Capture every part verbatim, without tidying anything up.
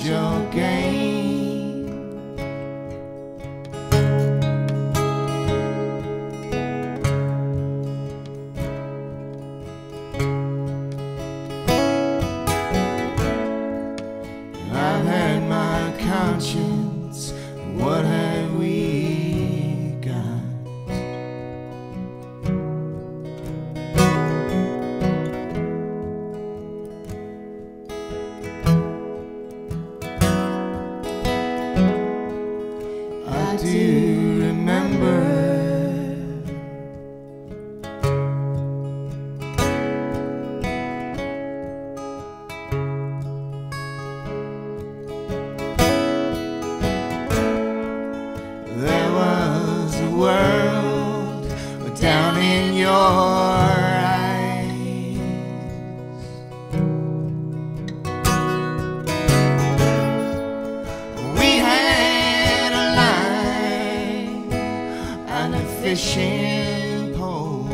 your game. I've had my conscience, and what have we got? I do remember there was a world down in your eyes. We had a line and a fishing pole,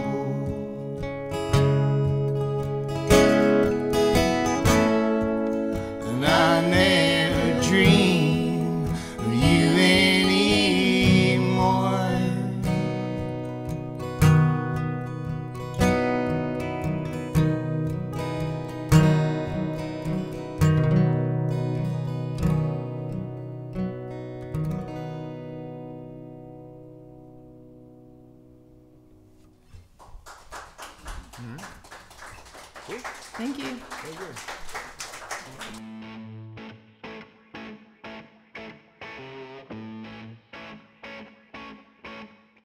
and I never dreamed of you anymore. Thank you. Very good.